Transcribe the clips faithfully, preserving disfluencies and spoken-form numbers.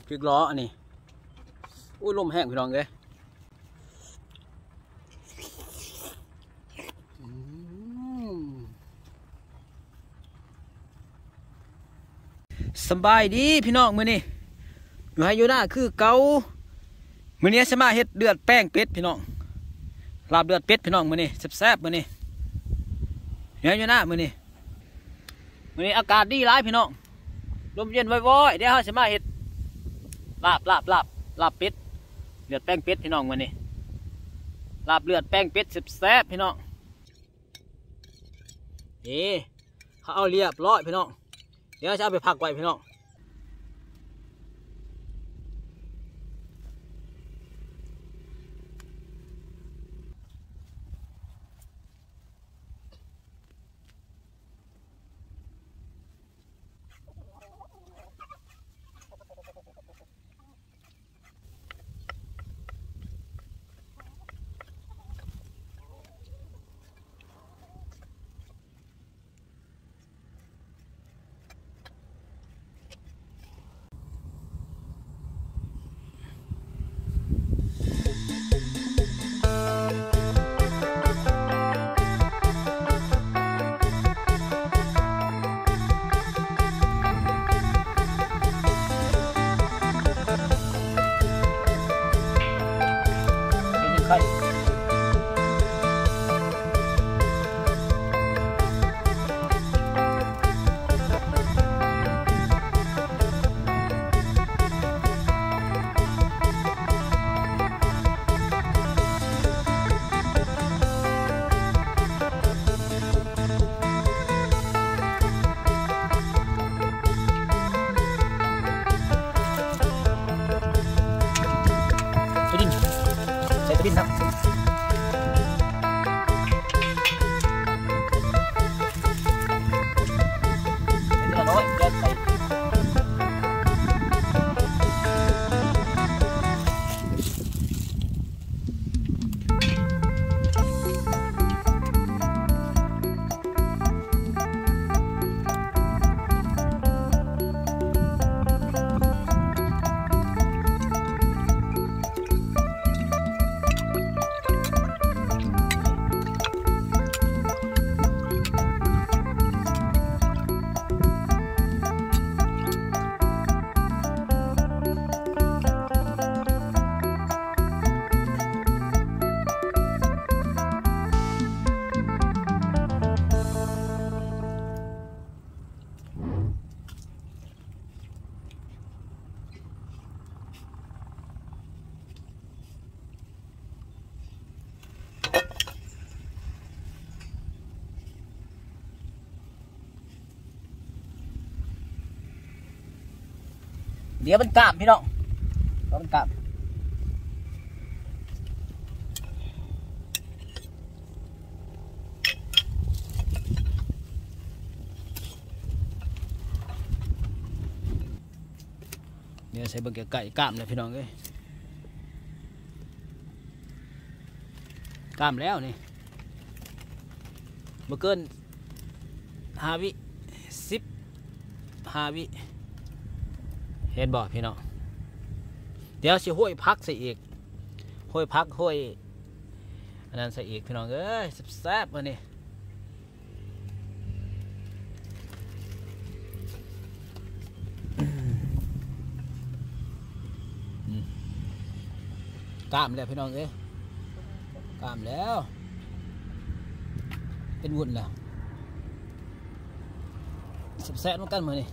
พริกล้ออันนี้อุ้ยลมแห้งพี่น้องเลยสบายดีพี่น้องมื้อนี้อยู่ให้อยู่หน้าคือเกามื้อนี้จะมาเฮ็ดเดือดแป้งเป็ดพี่น้องลาบเดือดเป็ดพี่น้องมื้อนี้แซ่บๆมื้อนี้อยู่ให้อยู่หน้ามื้อนี้มื้อนี้อากาศดีหลายพี่น้องลมเย็นว่อยๆเดี๋ยวเราจะมาเฮ็ดลาบลาบลาบลาบเป็ดเลือดแป้งเป็ดพี่น้องมื้อนี้ลาบเลือดแป้งเป็ดแซ่บๆพี่น้องเอ๊เขาเอาเรียบร้อยพี่น้องเดี๋ยวจะเอาไปพักไว้พี่น้องบินครับเป็นเนื้อน้อยเกินไปเดี๋ยวมันกล้ามพี่น้องเดี๋ยวมันกล้ามเดี๋ยวใส่เบอร์เกอร์ไก่กล้ามเลยพี่น้องเอ้ยกล้ามแล้วนี่เบอร์เกินห้าวิสิบห้าวิเห็นบ่พี่น้องเดี๋ยวสิห้วยพักใส่อีกห้วยพักห้วยอันนั้นใส่อีกพี่น้องเอ้ยแซ่บๆมานี่กล้ามแล้วพี่น้องเอ้ยกล้ามแล้วเป็นวุ่นแล้วแซ่บๆเหมือนกันมานี่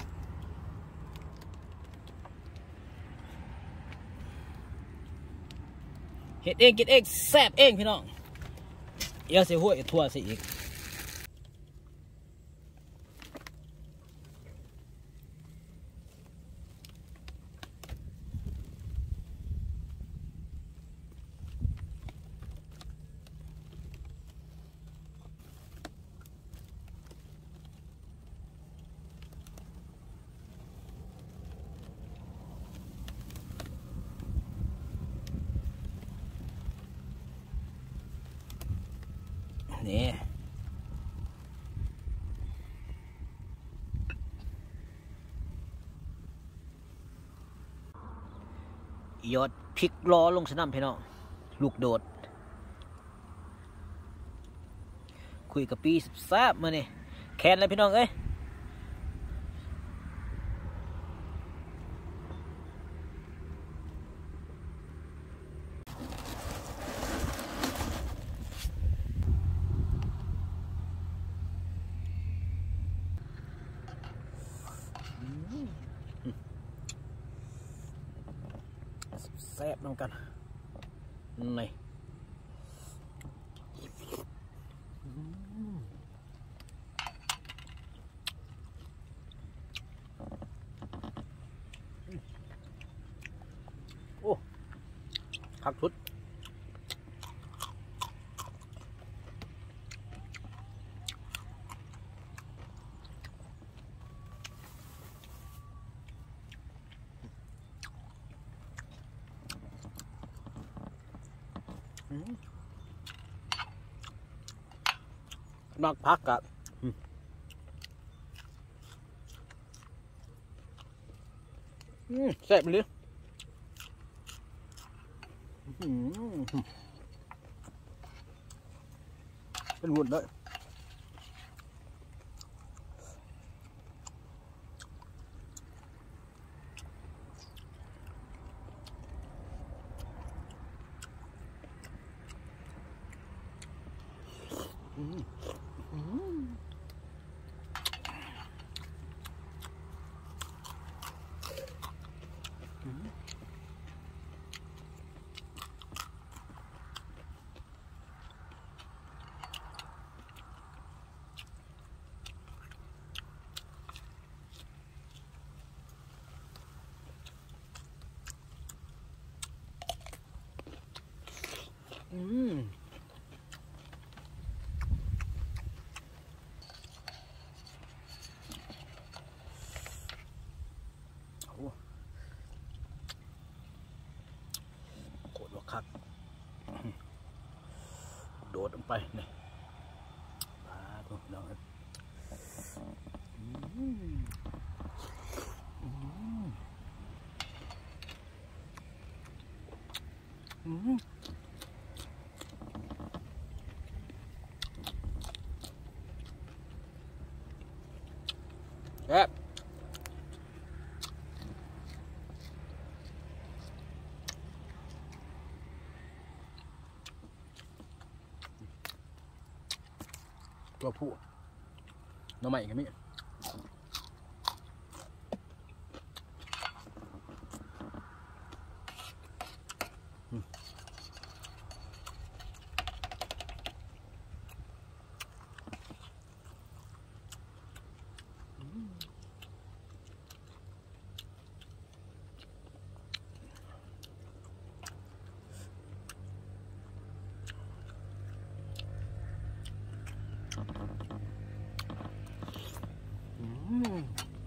เห็ดเองกินเองแซ่บเองพี่น้องเดี๋ยวใส่หัวถั่วใส่อีกนี่ยอดพริกล้อลงสนามพี่น้องลูกโดดคุยกับปีแซ่บมาเนี่ยแคนเลยพี่น้องเอ้ยแซ่บน้ำกันนี่โอ้คักสุดมักพักอะอืมแซ่บเลยเป็นหุ่นเลยอืมอืมอืมอืมโอ้โคตรว่าคักโดดลงไปนี่มาดูน้องครับอืมอืมอืมแซ่บตัวผู้น้องใหม่กันมิอืม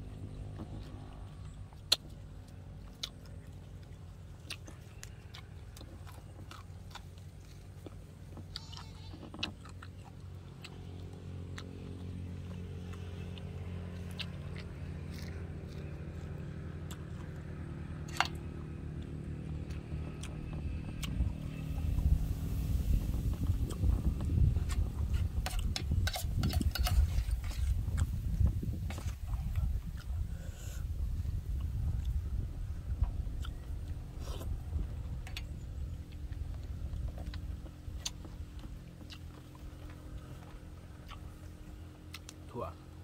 ถั่ว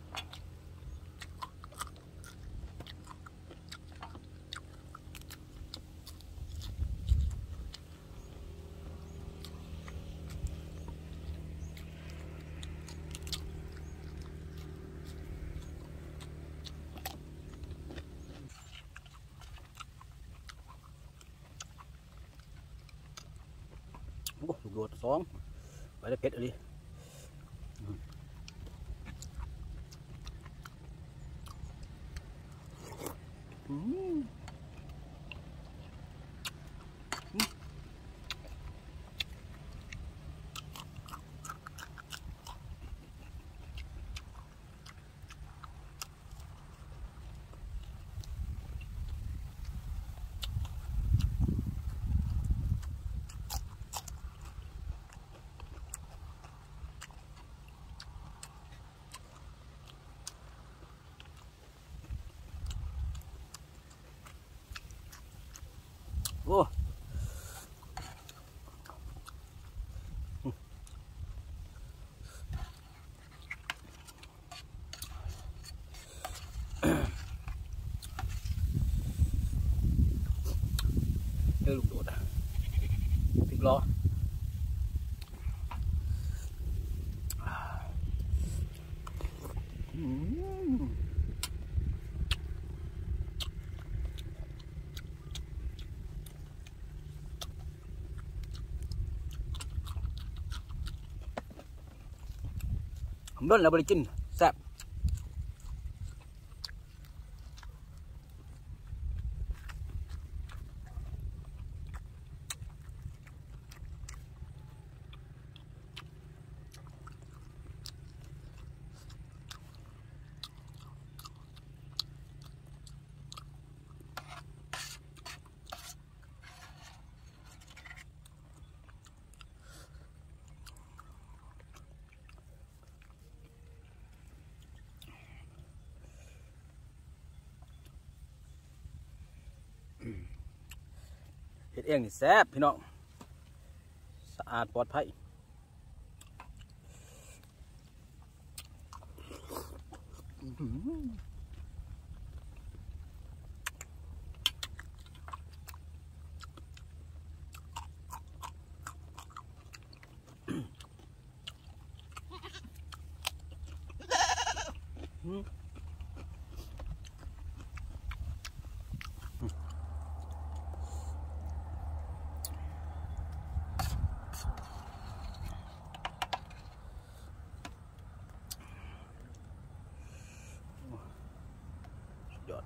โอ้ลูกโดดสองไปได้เผ็ดอะไรอืมเลยลูกโดดพริกล้อผมโดนแล้วบริกินแซ่บเฮ็ดเองนี่แซ่บพี่น้องสะอาดปลอดภัยยอด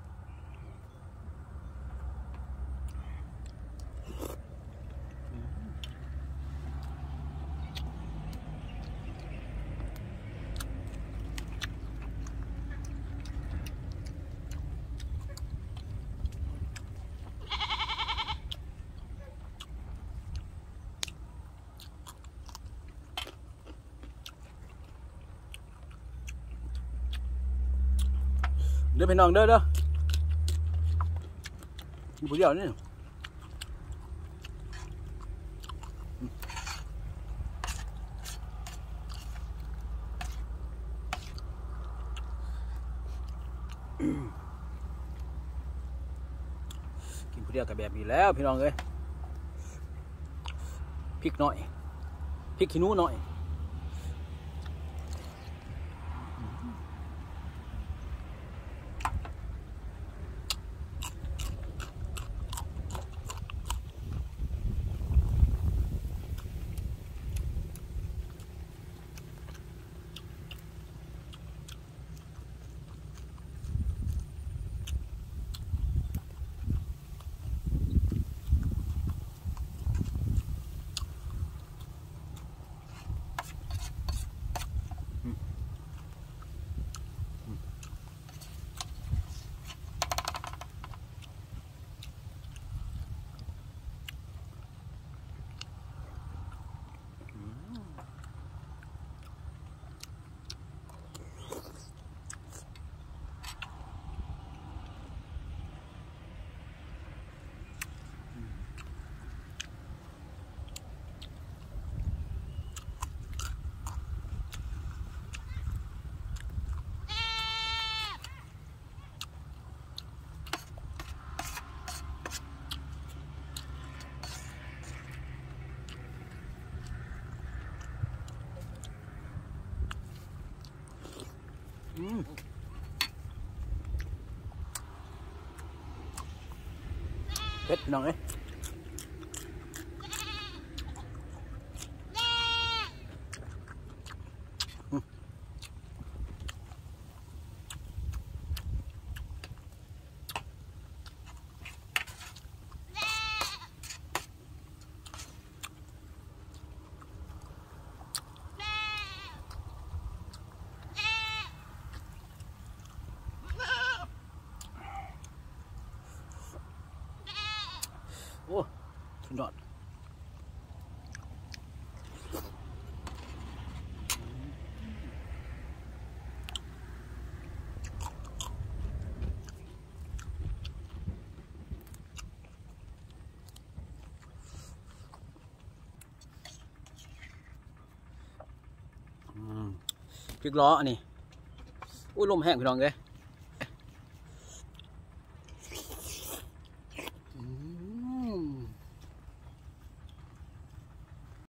เด้อพี่น้องเด้อเด้ออยู่ผู้เดียวนี่กินผู้เดียวกับแบบนี้แล้วพี่น้องเอ้ยพริกหน่อยพริกขี้หนูหน่อยเผ็ดพี่น้องเอ้ยโอ้สุดยอดพริกล้ออันนี้อุ้ยลมแห้งพี่น้องเลย